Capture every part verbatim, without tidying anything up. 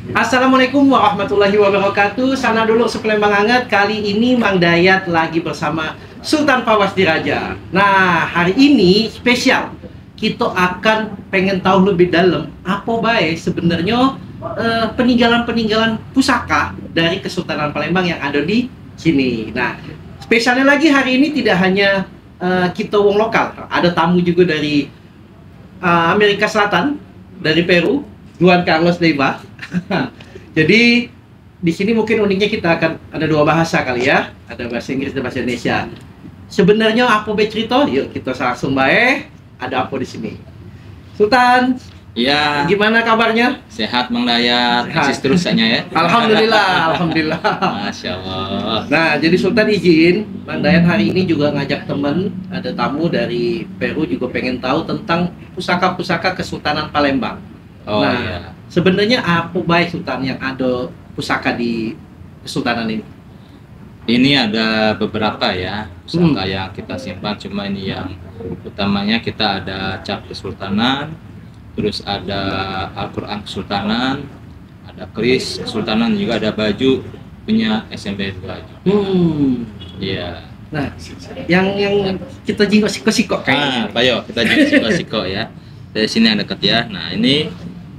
Assalamualaikum warahmatullahi wabarakatuh. Sana dulu sepelembang hangat. Kali ini Mang Dayat lagi bersama Sultan Fawaz Diraja. Nah, hari ini spesial. Kita akan pengen tahu lebih dalam apa baik sebenarnya eh, peninggalan-peninggalan pusaka dari Kesultanan Palembang yang ada di sini. Nah, spesialnya lagi hari ini tidak hanya eh, kita wong lokal, ada tamu juga dari eh, Amerika Selatan, dari Peru, Juan Carlos Leiva. Jadi di sini mungkin uniknya kita akan ada dua bahasa kali ya, ada bahasa Inggris dan bahasa Indonesia. Sebenarnya apa be cerita? Yuk kita langsung baik. Ada apa di sini? Sultan, ya, gimana kabarnya? sehat Mang Dayat, Sehat. eksis terus saja ya. Alhamdulillah, alhamdulillah. Masya Allah. Nah, jadi Sultan izin, Mang Dayat hari ini juga ngajak temen, ada tamu dari Peru juga pengen tahu tentang pusaka-pusaka Kesultanan Palembang. Oh nah, iya. Sebenarnya apa baik Sultan yang ada pusaka di Kesultanan ini? Ini ada beberapa ya pusaka Hmm. yang kita simpan, cuma ini yang utamanya kita ada cap Kesultanan, terus ada Al-Quran Kesultanan, ada keris Kesultanan, juga ada baju punya S M B dua. Hmm. Iya. Nah, yang yang kita jingkok siko-siko Ah, kayaknya. Pak Yo, kita jadi siko-siko ya. Dari sini yang dekat ya. Nah, ini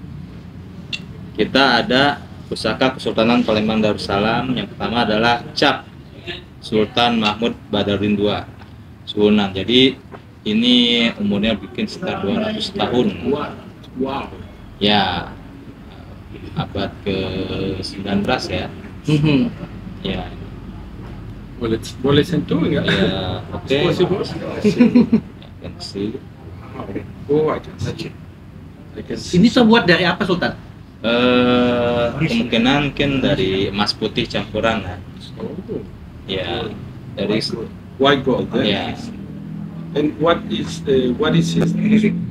kita ada pusaka Kesultanan Palembang Darussalam. Yang pertama adalah cap Sultan Mahmud Badarudin kedua Sunan. Jadi ini umurnya bikin sekitar dua ratus tahun. Wow. Ya, abad ke sembilan belas ya. Mhm. Ya, Boleh boleh sentuh enggak? ya, oke. It's possible. Ya, can see. Oh, I can touch it. I can see. Ini terbuat dari apa Sultan? Eh, kemungkinan mungkin dari emas putih campuran lah. Oh, Ya, dari white gold. eh? ya. And what is uh, what is his name?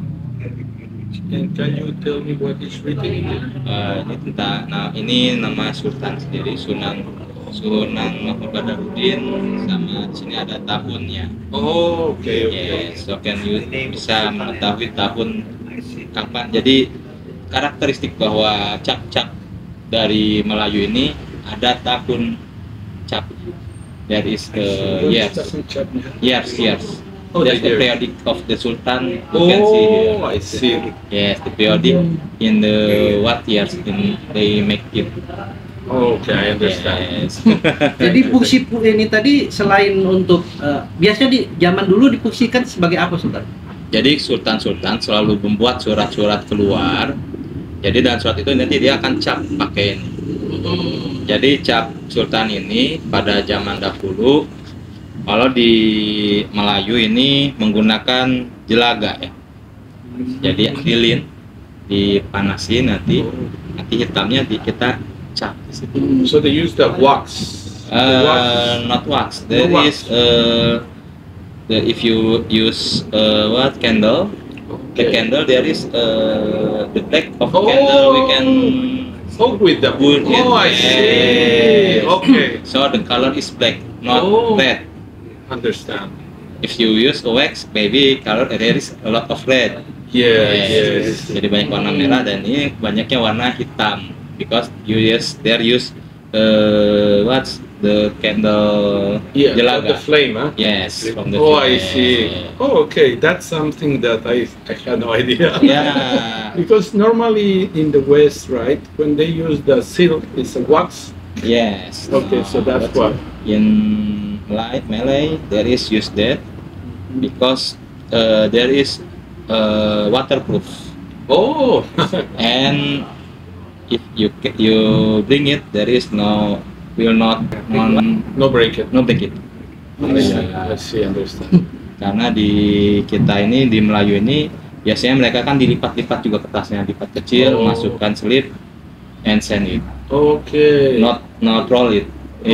And can you tell me what is written in it? Eh, ini tentang, nah ini nama Sultan sendiri, Sunan Sunan Mahmud Badarudin, sama di sini ada tahunnya. Oh, okay, okay. Yes, so can you bisa mengetahui tahun kapan. Jadi karakteristik bahwa cap-cap dari Melayu ini ada tahun cap. There is the years, years, years. Oh, There's the the year. periodic of the Sultan. You can see here. Oh, I see. Yes, the periodic in the what years in they make it. Okay, I understand. Yes. Jadi fungsi pu- ini tadi selain untuk eh, biasanya di zaman dulu difungsikan sebagai apa Sultan? Jadi sultan-sultan selalu membuat surat-surat keluar. Jadi dalam surat itu nanti dia akan cap pakai ini. Jadi cap sultan ini pada zaman dahulu, kalau di Melayu ini menggunakan jelaga ya. Jadi lilin dipanasin, nanti nanti hitamnya di kita cap di situ. So they use the wax. The wax. Uh, not wax. There No is wax. uh, the, if you use uh, what candle, the Okay. candle there is uh, the back of the Oh. candle we can. Oh, with the Wood, Oh, I yes. see. Okay, So the color is black, not Oh. red. understand. If you use a wax, maybe color there is a lot of red. Yes, yes. Jadi banyak warna merah, dan ini banyaknya warna hitam because you use there use uh, what's the candle Yeah, from jelaga. the flame, huh? Yes, from the Oh, I flame. see. Oh, okay. That's something that I, I had no idea. Yeah. Because normally in the West, right, when they use the silk, it's a wax. Yes. Okay, so that's But what. in light Malay there is use that because uh, there is uh, waterproof, Oh, and if you ca- you bring it, there is no will not non no break it. no break it. I see, I see, understand. Karena di kita ini di Melayu ini biasanya mereka kan dilipat-lipat juga kertasnya, lipat kecil, Oh. masukkan slip and send it, Okay. not not roll it.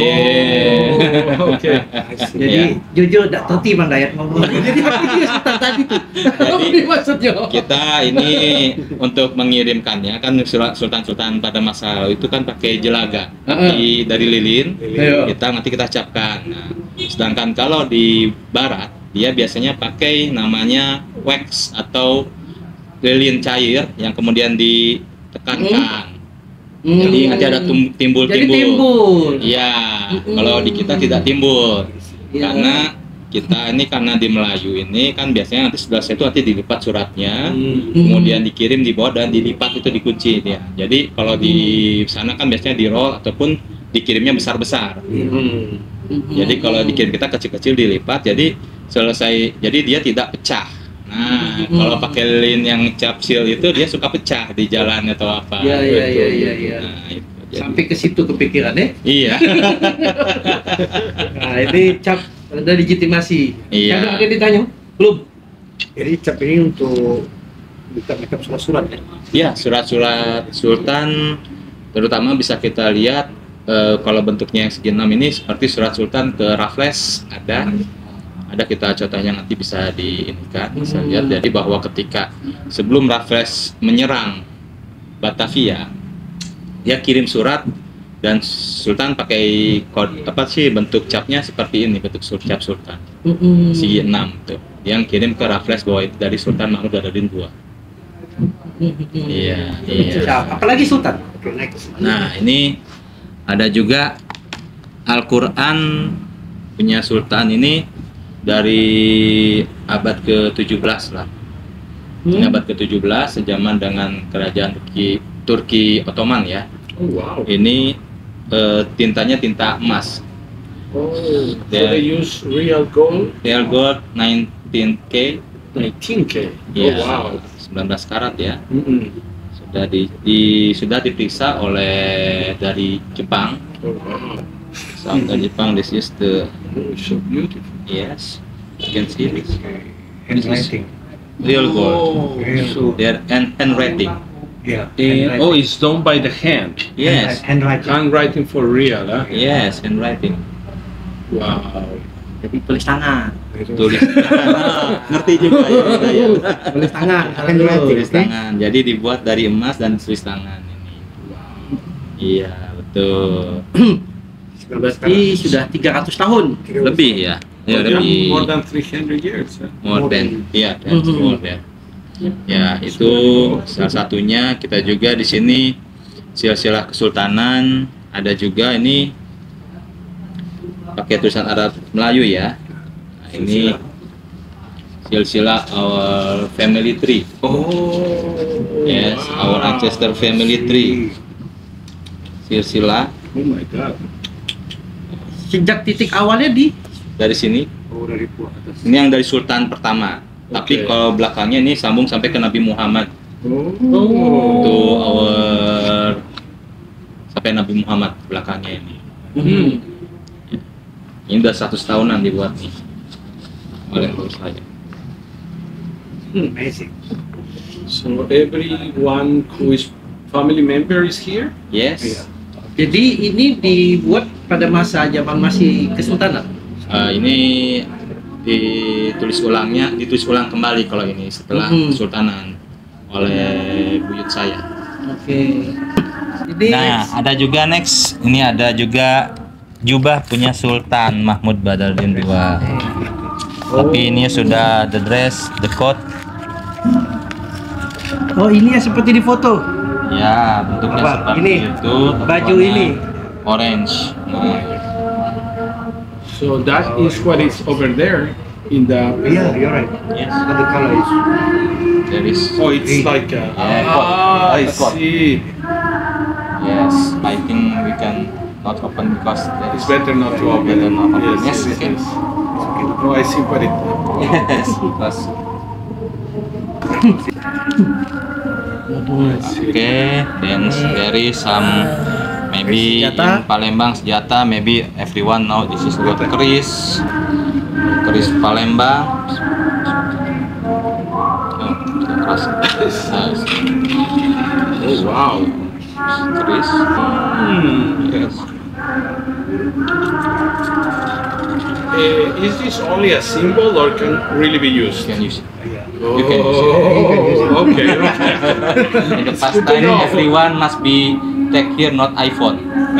Oh, okay. Jadi jujur tidak terti Mang Dayat ngomong. Jadi apa dia Sultan tadi tuh? Apa dia maksudnya? Kita ini untuk mengirimkannya kan surat sultan-sultan pada masa lalu itu kan pakai jelaga di, dari lilin. Iya. Kita nanti kita capkan. Nah, sedangkan kalau di barat dia biasanya pakai namanya wax atau lilin cair yang kemudian ditekankan. Hmm. Jadi nanti ada tum- Jadi timbul-timbul. timbul. Iya, Mm-mm. kalau di kita tidak timbul. Iya. Karena kita ini karena di Melayu ini kan biasanya nanti sebelah itu nanti dilipat suratnya, Mm. kemudian dikirim di bawah dan dilipat itu dikunci dia. Jadi kalau di sana kan biasanya di roll ataupun dikirimnya besar-besar. Mm. Mm-mm. Jadi kalau dikirim kita kecil-kecil dilipat, jadi selesai, jadi dia tidak pecah. Nah, Mm-mm. kalau pakai lin yang cap seal itu dia suka pecah di jalan atau apa. Iya, iya, iya, iya, iya. Nah, itu. Jadi- Sampai ke situ kepikiran ya. Iya. Nah, ini cap ada legitimasi. Iya. Ada ada ditanya? Belum. Jadi cap ini untuk buka makeup surat-surat ya? Ya, surat-surat sultan terutama bisa kita lihat eh, kalau bentuknya yang segi enam ini seperti surat sultan ke Raffles ada. Ada kita contohnya nanti bisa diinikan, bisa lihat. Jadi bahwa ketika sebelum Raffles menyerang Batavia, dia kirim surat dan Sultan pakai kod apa sih bentuk capnya seperti ini, bentuk sur- cap Sultan Mm-mm. segi enam tuh. Yang kirim ke Raffles bahwa itu dari Sultan Mahmud Adaddin kedua. Mm-mm. Iya, iya. Siap. Apalagi Sultan. Oke, next. Nah, ini ada juga Al-Quran punya Sultan ini dari abad ke tujuh belas lah. Ini Hmm? abad ke tujuh belas sejaman dengan kerajaan Turki, Turki Ottoman ya. Oh, wow. Ini eh, tintanya tinta emas. Oh, so Yeah. they use real gold, Real gold nineteen K. nineteen K. Ya, Oh, wow. sembilan belas karat ya. Mm-mm. Sudah di, di- sudah diperiksa oleh dari Jepang. Oh, wow. So, dari Jepang, this is the Oh, so beautiful. yes. You can see this. Handwriting. Real gold. Oh, so There and handwriting. Yeah. eh, oh, it's done by the hand. Yes. Handwriting. Handwriting for real, huh? Yes, handwriting. Wow. Jadi tulis tangan. Tulis tangan. Ngerti juga ya, kita ya. Tulis tangan. Handwriting. Tulis tangan. Jadi dibuat dari emas dan tulis tangan ini. Iya, betul. Berarti sudah tiga ratus tahun. Lebih ya. Ya, More than- lebih more than three hundred years. Huh? more than iya, dan Mhm. more than. Ya, itu salah satunya. Kita juga di sini silsilah kesultanan, ada juga ini pakai tulisan Arab Melayu ya. Nah, ini silsilah our family tree. Oh. Yes, our wow. ancestor family tree. Silsilah Oh my God. Sejak titik awalnya di dari sini. Oh, dari buah atas. Ini yang dari sultan pertama. Tapi Oke. kalau belakangnya ini sambung sampai ke Nabi Muhammad. Oh. Itu our sampai Nabi Muhammad belakangnya ini. Hmm. Ini udah seratus tahunan dibuat nih oleh urus saya. Amazing. So everyone who is family member is here. Yes. Iya. Jadi ini dibuat pada masa zaman masih kesultanan. Eh, ini ditulis ulangnya, ditulis ulang kembali kalau ini setelah Mhm. kesultanan oleh buyut saya. Oke. Ini Nah, ada juga next. Ini ada juga jubah punya Sultan Mahmud Badardin kedua. Tapi ini sudah the dress, the coat. oh ini yang seperti di foto. Ya, bentuknya Apa? seperti Ini? itu. Baju warna ini? Orange. Nah, So that is what is over there in the. Yeah, you're right. yes. But the color is There is. Oh, it's like a. Yeah, ah, I coat. Coat. see. Yes, I think we can not open because there is It's better not to open. Better not open. Yes, Yes, yes, okay. yes. Oh, I see what it. Yes, because I see. okay, then there is some maybe Senjata. in Palembang senjata. Maybe everyone know this is what keris, keris Palembang. Oh, keras. Nice. Oh wow. Keris. Hmm. Yes. Uh, is this only a symbol or can really be You used? can use it. yeah. Oh, You can use it. You can use it. okay, okay. In the It's past good to time, know. everyone must be take here, not iPhone.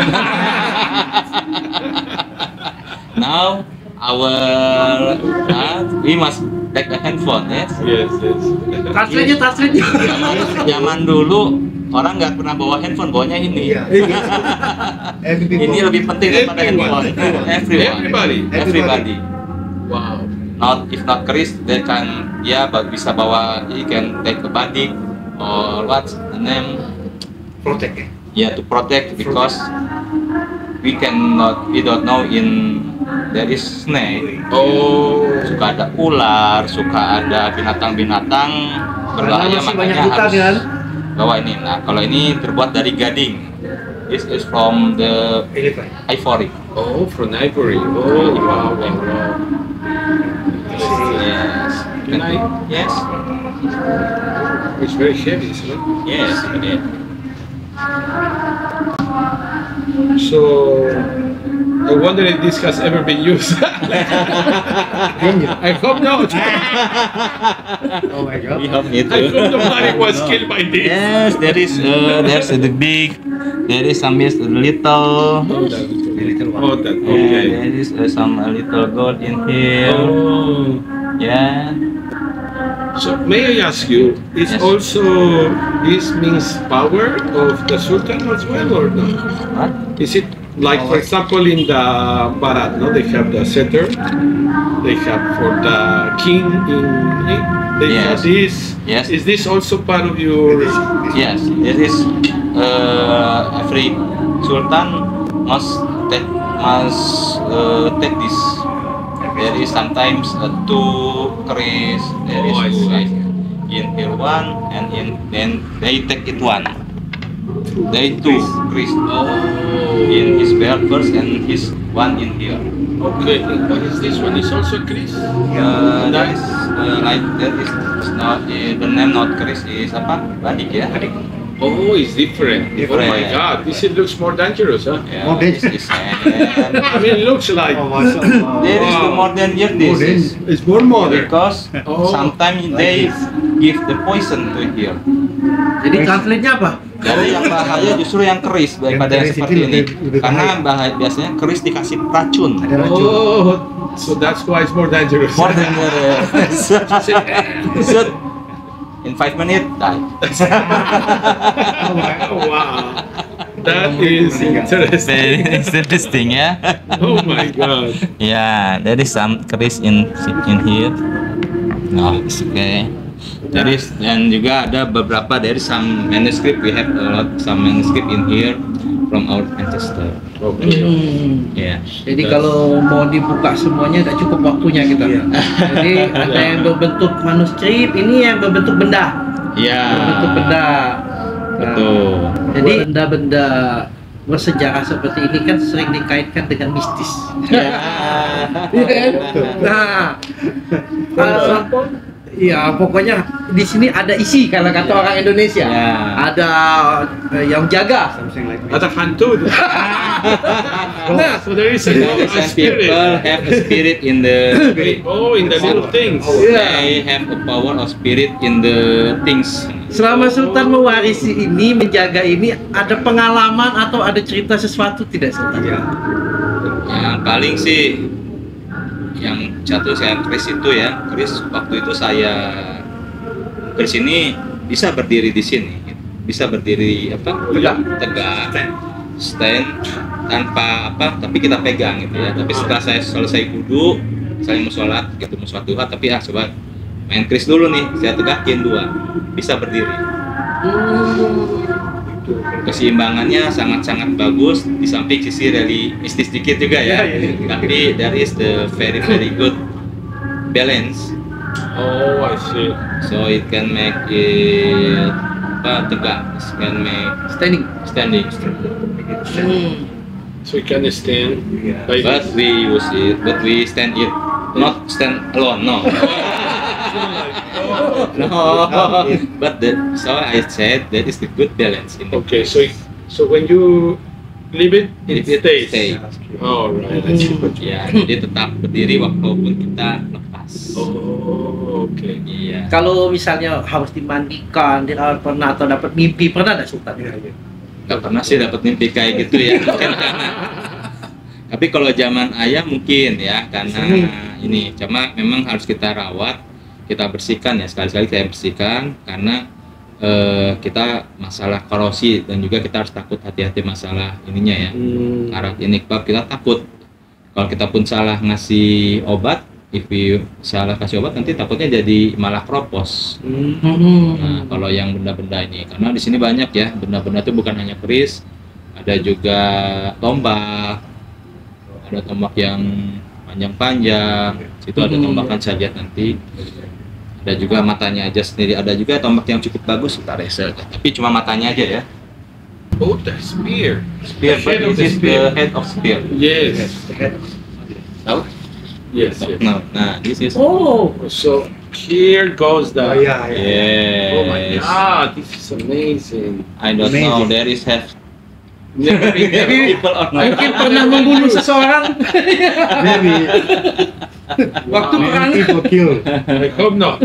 Now, our uh, we must take a handphone, yes. Yes, yes. Translate-nya, translate-nya. Zaman, zaman dulu orang nggak pernah bawa handphone, bawanya ini. Iya. Every people. Ini lebih penting daripada Everyone. handphone. Everyone. Everybody. Everybody. Wow. Not if not Chris, they can ya ba- bisa bawa, he can take a body or what's the name? Protect. eh? Yeah, to protect because we cannot, we don't know in there is snake. Oh. Suka ada ular, suka ada binatang-binatang berbahaya, masih banyak makanya hutan, harus kan? bawa ini. Nah, kalau ini terbuat dari gading. This is from the Elephant. ivory. Oh, from ivory. Oh, wow, wow, wow. Yes. Can I? Yes. It's very heavy, isn't it? Yes. It is. So, I wonder if this has ever been used. I hope not. Oh my God. We hope it. I hope nobody was killed by this. Yes, there is. Uh, there's the big. There is some is the little. Oh, that. The little one. Oh, that. Yeah, Okay. there is uh, some a little gold in here. Oh. Yeah. So may I ask you, is Yes. also this means power of the Sultan as well, or no? What? Is it like, for example, in the Barat, no, they have the center, they have for the king in, they Yes. have this. Yes. Is this also part of your? This, this Yes, there is. Uh, every sultan must take must uh, take this. There is sometimes uh, two keris. There is Oh, I two see. guys. In here one and in then they take it one. They two keris. In his belt first and his one in here. Okay. What is this one? Is also Chris? Uh, that is uh, like that is not uh, the name not keris is apa? Badik ya. Oh, it's different. Oh my Different. God, this it looks more dangerous, huh? Yeah, More this dangerous. is and I mean, it looks like Oh, mashallah. there is the Wow. more than year this Modern. is it's more modern. because Oh. sometimes they give the poison to here. Jadi translate-nya apa? Jadi yang bahaya justru yang keris daripada yang keris itu seperti ini. lebih- lebih Karena bahaya. bahaya biasanya keris dikasih racun. Ada racun. Oh, so that's why it's more dangerous. More than the so, in five minutes die. Oh, wow, that is interesting. Very interesting ya. Oh my God. Yeah, there is some keris in in here. No, it's okay. There is, dan juga ada beberapa dari some manuscript. We have a lot some manuscript in here from our ancestor. Okay. Hmm. Yeah. Jadi kalau mau dibuka semuanya tidak cukup waktunya kita. Iya. Jadi ada yang berbentuk manuskrip, ini yang berbentuk benda. Yeah. Berbentuk benda. Nah, Betul. Jadi benda-benda bersejarah seperti ini kan sering dikaitkan dengan mistis. Ya. Iya kan? Nah, uh, ya pokoknya di sini ada isi kalau kata Ya. orang Indonesia. Ya. Ada uh, yang jaga. Something like Ada hantu. Nah, So there is a, You know, a some spirit. people have a spirit in the Oh, in the little things. Yeah. they have a power of spirit in the things. selama Sultan mewarisi ini, menjaga ini, ada pengalaman atau ada cerita sesuatu tidak Sultan? Iya. Yang paling sih yang jatuh saya keris itu ya, keris waktu itu saya keris ini bisa berdiri di sini, bisa berdiri apa tegak, tegak, stand tanpa apa, tapi kita pegang gitu ya. Tapi setelah saya selesai wudhu, saya mau sholat gitu, mau sholat duha, tapi ah coba main keris dulu nih, saya tegakin dua, bisa berdiri. Keseimbangannya sangat-sangat bagus, di samping sisi reli mistis dikit juga ya, tapi there is the very very good balance, Oh, I see. so it can make it apa tegak, it can make Standing. standing. Hmm. So you can stand like But this. we use it, but we stand it, not stand alone, no. No, but the, so I said that is the good balance in the Okay, so so when you leave it, it It stays. stay. Oh, right. I see. Ya, jadi tetap berdiri walaupun kita lepas. Oh, okay. Iya. Kalau misalnya harus dimandikan, dirawat pernah atau dapat mimpi pernah ada Sultan? Gak pernah sih dapat mimpi kayak gitu ya. Tapi kalau zaman ayah mungkin ya, karena ini cuma memang harus kita rawat, kita bersihkan ya, sekali-sekali saya bersihkan karena eh, kita masalah korosi dan juga kita harus takut hati-hati masalah ininya ya. Mm. Karat ini sebab kita takut kalau kita pun salah ngasih obat, if you salah kasih obat nanti takutnya jadi malah kropos. Mm. Nah, kalau yang benda-benda ini, karena di sini banyak ya, benda-benda itu bukan hanya keris, ada juga tombak, ada tombak yang panjang-panjang, situ ada tombakan sajat nanti, ada juga matanya aja sendiri, ada juga tombak yang cukup bagus, kita resel, tapi cuma matanya aja ya. Oh, the spear. Spear, The but head of this is the spear. the head of spear. Yes. Tahu? Yes. yes. No, nah, this is. Oh, So here goes the. Oh yeah, yeah. Yes. Oh my God, this is amazing. I don't Amazing. know. There is have Never been there. people or not. mungkin pernah membunuh seseorang Maybe waktu perang. many people killed. I hope not.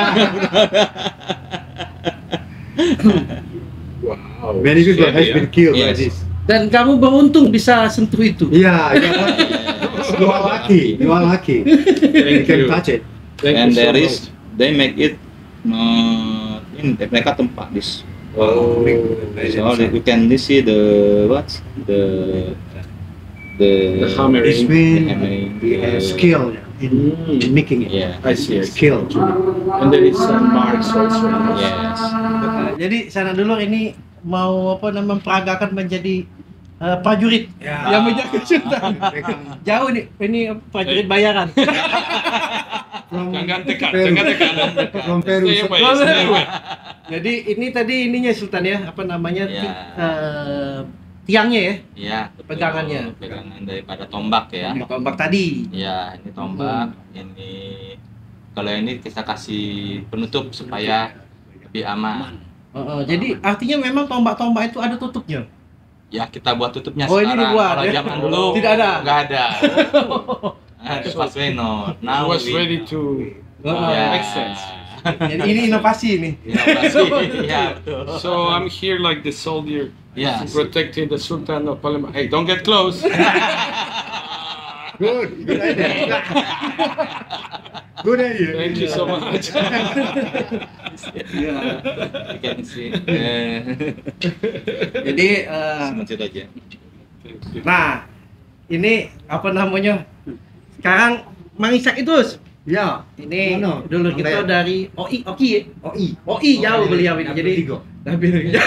Wow. Many people Scary, has huh? been killed by Yes. this. Dan kamu beruntung bisa sentuh itu. Yeah, yeah. You are lucky. You are lucky. You Thank can you. touch it. Thank And you so there much. is, they make it. Uh, in mereka tempat this. Oh. So you can see the what the the The hammering. This means the hammering, he has the- skill in, Mm. in making it. Yeah. I see. I see. Skill. And there is some marks also. Yes. Nah, jadi sana dulu ini mau apa namanya memperagakan menjadi eh, prajurit Ya. yang menjaga sultan. Jauh nih, ini prajurit bayaran. From, Jangan tekan, Peru. jangan tekan. From Peru. Stay away, stay away. Jadi ini tadi ininya sultan ya, apa namanya Ya. ti- eh, tiangnya ya, Iya. betul. Pegangannya. Pegangan daripada tombak ya. yang tombak tadi. Ya, ini tombak. Ini kalau ini kita kasih penutup supaya lebih aman. Oh, oh, jadi artinya memang tombak-tombak itu ada tutupnya. Ya kita buat tutupnya Oh, ini sekarang. dibuat, Kalau ya? zaman dulu Tidak ada? Nggak ada. Ada pas Weno. I Now was we- ready to. Oh, Ya. Makes sense. Jadi ini inovasi nih. Inovasi. Ya, betul. So I'm here like the soldier Yes. protecting the Sultan of Palembang. Hey, don't get close. Good. Good idea. Good idea. Thank you so much. Ya. You can see. Eh, Jadi eh, sebentar aja. Thank you. nah ini apa namanya? Sekarang Mang Ishak itu Ya. ini Mana? dulu Mang kita Dayat. dari O I Oki ya? O I. O I jauh beliau ini. Jadi Tiga. tapi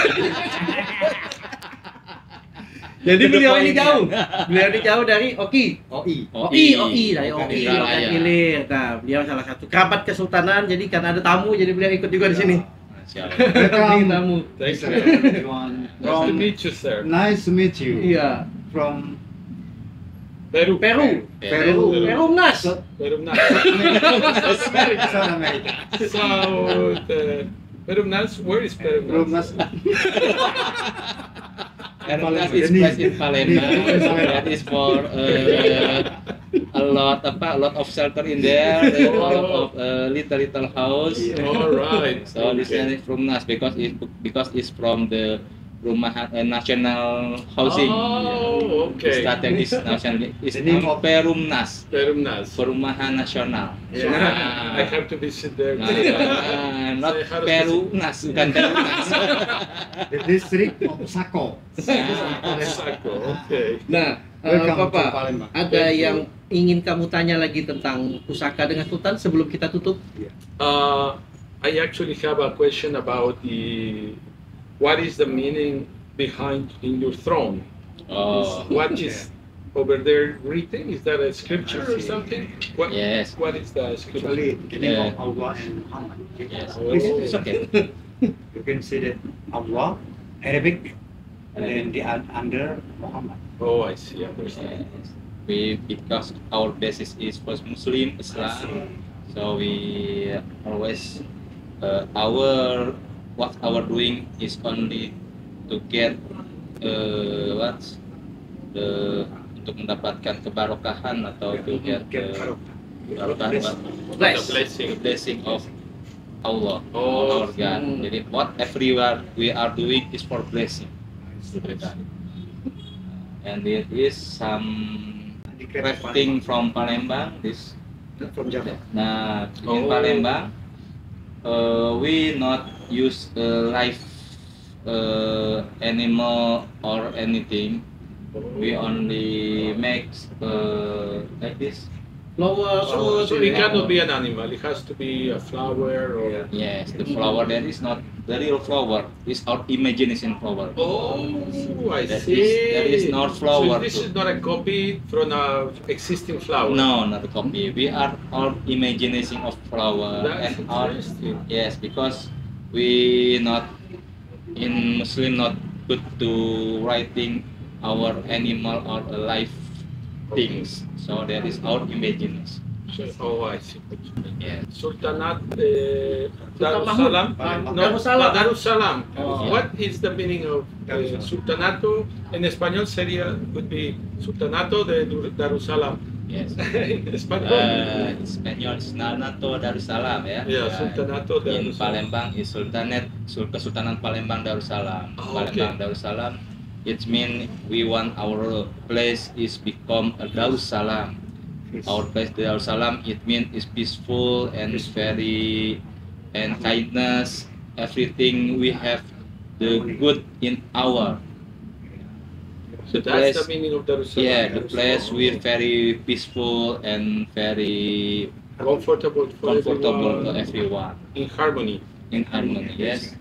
jadi beliau ini jauh. Beliau ini jauh dari Oki. O I. O I, O I dari O Lokan I, Indralaya. Lokan Ilir. Nah, beliau salah satu kerabat kesultanan. Jadi karena ada tamu, jadi beliau ikut juga di sini. Masya Allah. Ini tamu. Thank you. Everyone Nice to from meet you, sir. nice to meet you. Iya. From Peru. Peru. Peru. Peru Nas. Peru Nas. South America. South. Uh, Peru Nas. Where is Peru From Nas? Nas- Ernas is place in Palembang. That is for uh, a lot apa, a lot of shelter in there, a lot of uh, little little house. All right. So this Okay. is from Nas because it because it's from the Rumahan uh, National Housing. Oh, okay. Strategis nasional is The name um, of- Perumnas, Peru Nas. Perumahan Nasional. So Yeah. I have to visit there. Nah, not Saya harus Perumnas, bukan Perumnas. the district of Sako. Sako. Okay. Nah, eh, Welcome to Bapak, Palembang. ada Thank you. yang ingin kamu tanya lagi tentang pusaka dengan sultan sebelum kita tutup? Uh, I actually have a question about the what is the meaning behind in your throne? Oh, What is over there written? Is that a scripture or something? What, yes. What is the scripture? Actually, the name Yeah. of Allah and Muhammad. Yes. Oh. It's okay. You can see that Allah, Arabic, and then the un- under Muhammad. Oh, I see. I understand. Yes. We because our basis is first Muslim Islam, so we always uh, our what our doing is only to get uh, what the untuk mendapatkan kebarokahan atau to get Get the Barokah. barokah The Bless. blessing. the blessing of Allah, Oh. our God. Hmm. Jadi what everywhere we are doing is for blessing. And it is some crafting from Palembang. This From Java. nah in Oh. Palembang, uh, we not use uh, live uh, animal or anything. We only make uh, like this. Flowers, Oh, so fruit, it cannot be an animal. It has to be a flower or. Yes, the flower that is not the real flower. It's our imagination flower. Oh, I That see. is- that is not flower So this too. is not a copy from a existing flower. No, not a copy. We are all imagination of flower That's and our interesting. yes, because we not in Muslim not good to writing our animal or alive things. So that is our imagination. So, oh, I see. what you mean. Yes. Sultanat uh, Mahmud. Darussalam. Ah, No, Darussalam. no, Darussalam. Oh. What is the meaning of uh, Darussalam. Sultanato? In español sería would be Sultanato de Dur- Darussalam. Yes. In español. Uh, Spanyol Sultanato Darussalam ya. Yeah, Uh, Sultanato In Darussalam. Palembang is Sultanate Sul Kesultanan Palembang Darussalam. Oh, Palembang okay. Darussalam. It means we want our place is become a Darussalam. Our place Darussalam it means is peaceful and very and kindness. Everything we have the good in our. So The that's place, the meaning of Darussalam. yeah, the place we're very peaceful and very comfortable for comfortable to everyone, everyone in harmony. in harmony. Yes.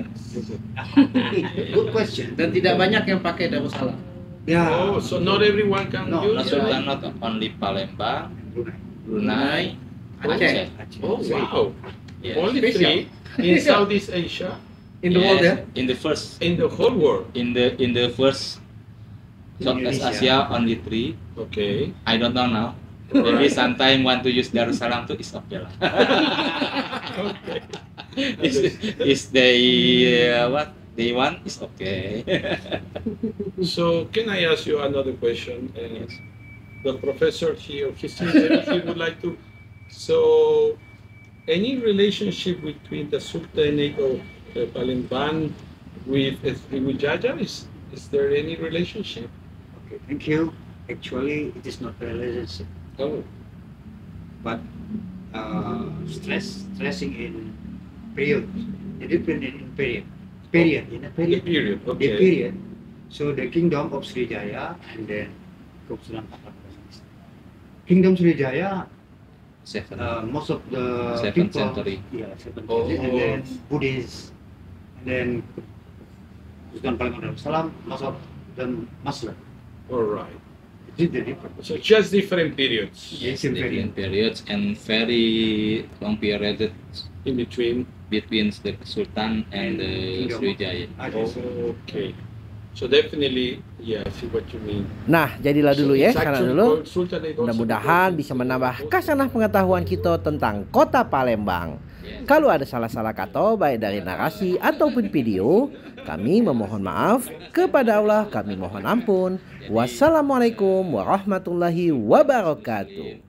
Good question. Dan tidak banyak yang pakai Darussalam. Yeah. Oh, so not everyone can No, use Not it. Sultan, not only Palembang, Brunei. Brunei, Aceh. Aceh. Oh wow! Yes. Only Special. three in Southeast Asia, In the world Yes, ya. in the first, in the whole world. in the in the first Southeast Indonesia. Asia only three. Okay. I don't know now. Maybe sometime want to use Darussalam too is okay lah. Okay. is is they uh, what they want is okay. So can I ask you another question? And Yes. the professor here, history, maybe he would like to. So, any relationship between the Sultanate of uh, Palembang with uh, Sriwijaya? Is is there any relationship? Okay, thank you. Actually, it is not a relationship, Oh, but uh, stress, stressing in period. The different in period. Period, in a the period. period. The Okay. period. So the kingdom of Sriwijaya and then Kesultanan Palembang. Kingdom Sriwijaya, Seven. uh, most of the Seventh people, century. yeah, seventh Oh. century, and then Buddhists, and then Sultan Palembang Darussalam, most of them Muslim. All right. It is the difference. So just different periods Yes, Yes, different periods and very long period in between. between the Sultan and the Kingdom. Sriwijaya. I think so. Okay. So definitely, yeah, I see what you mean. Nah, jadilah dulu So ya, it's sana actually dulu. called Sultanate also Mudah-mudahan because bisa it's, menambah uh, kasanah pengetahuan kita tentang kota Palembang. Yes. Kalau ada salah-salah kata baik dari narasi ataupun video, kami memohon maaf. Kepada Allah kami mohon ampun. Wassalamualaikum warahmatullahi wabarakatuh.